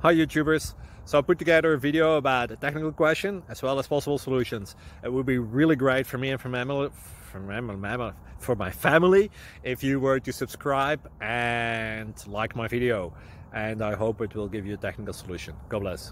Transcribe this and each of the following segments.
Hi YouTubers! So I put together a video about a technical question as well as possible solutions. It would be really great for me and for my family if you were to subscribe and like my video, and I hope it will give you a technical solution. God bless.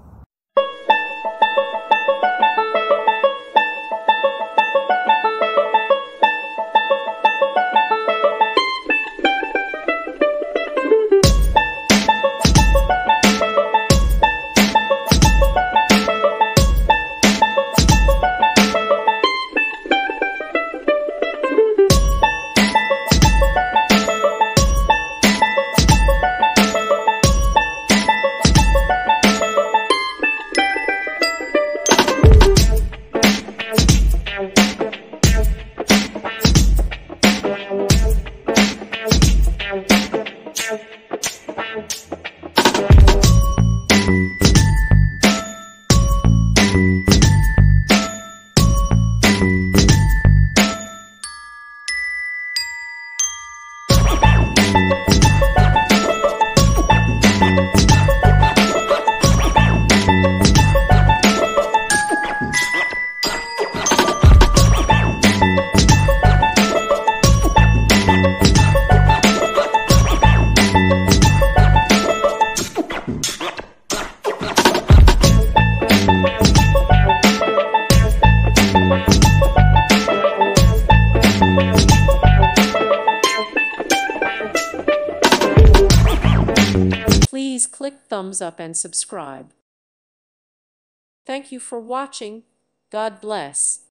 Please click thumbs up and subscribe. Thank you for watching. God bless.